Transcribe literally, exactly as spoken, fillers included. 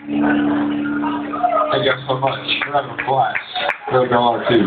Thank you so much. We're having a blast. We're going to.